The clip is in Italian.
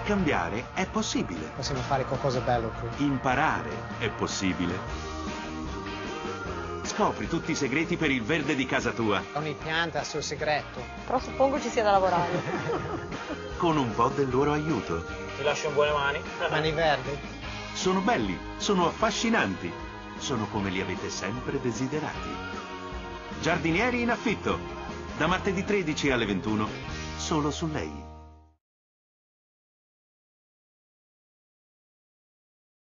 cambiare è possibile. Possiamo fare qualcosa bello qui. Imparare è possibile. Scopri tutti i segreti per il verde di casa tua. Ogni pianta ha il suo segreto. Però suppongo ci sia da lavorare. Con un po' del loro aiuto. Ti lascio in buone mani. Mani verdi. Sono belli, sono affascinanti. Sono come li avete sempre desiderati. Giardinieri in affitto. Da martedì 13 alle 21. Solo su Lei.